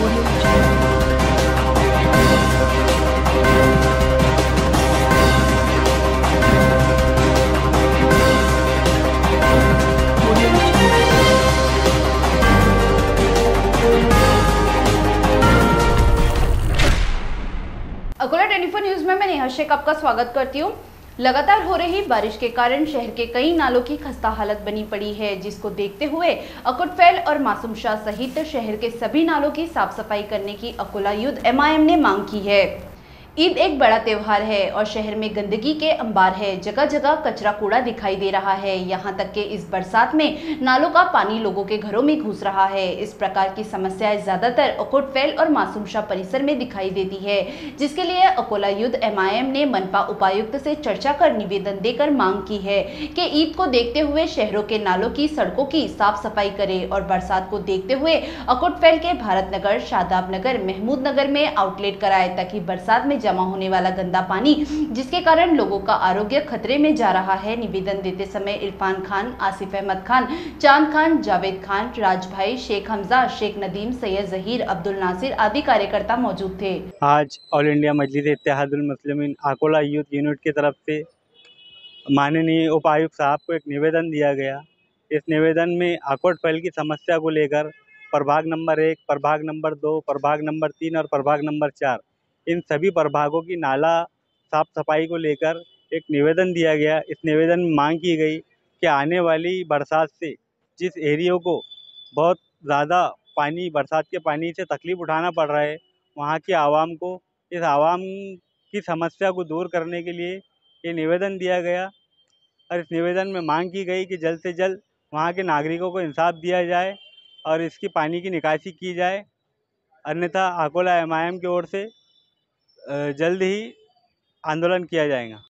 Akola 24 news में मैं नेहा शेख आपका स्वागत करती हूँ। लगातार हो रही बारिश के कारण शहर के कई नालों की खस्ता हालत बनी पड़ी है, जिसको देखते हुए अकुटफैल और मासूम शाह सहित शहर के सभी नालों की साफ सफाई करने की अकोला यूथ MIM ने मांग की है। ईद एक बड़ा त्योहार है और शहर में गंदगी के अंबार है। जगह जगह कचरा कूड़ा दिखाई दे रहा है। यहाँ तक कि इस बरसात में नालों का पानी लोगों के घरों में घुस रहा है। इस प्रकार की समस्याएं ज्यादातर अकोटफैल और मासूम शाह परिसर में दिखाई देती है, जिसके लिए अकोला यूथ MIM ने मनपा उपायुक्त से चर्चा कर निवेदन देकर मांग की है कि ईद को देखते हुए शहरों के नालों की सड़कों की साफ सफाई करे और बरसात को देखते हुए अकोटफैल के भारत नगर, शादाब नगर, महमूद नगर में आउटलेट कराए, ताकि बरसात में जमा होने वाला गंदा पानी, जिसके कारण लोगों का आरोग्य खतरे में जा रहा है। निवेदन देते समय इरफान खान, आसिफ अहमद खान, चांद खान, जावेद खान, राज भाई, शेख हमजा, शेख नदीम, सैयद जहीर, अब्दुल नासिर आदि कार्यकर्ता मौजूद थे। आज all India Majlis Ittehadul Muslimeen Akola youth unit की तरफ से माननीय उपायुक्त साहब को एक निवेदन दिया गया। इस निवेदन में अकोटफैल की समस्या को लेकर प्रभाग नंबर 1, प्रभाग नंबर 2, प्रभाग नंबर 3 और प्रभाग नंबर 4 इन सभी प्रभागों की नाला साफ सफाई को लेकर एक निवेदन दिया गया। इस निवेदन में मांग की गई कि आने वाली बरसात से जिस एरियो को बहुत ज़्यादा बरसात के पानी से तकलीफ़ उठाना पड़ रहा है, वहाँ की आवाम को इस आवाम की समस्या को दूर करने के लिए ये निवेदन दिया गया। और इस निवेदन में मांग की गई कि जल्द से जल्द वहाँ के नागरिकों को इंसाफ दिया जाए और इसकी पानी की निकासी की जाए, अन्यथा अकोला MIM की ओर से जल्द ही आंदोलन किया जाएगा।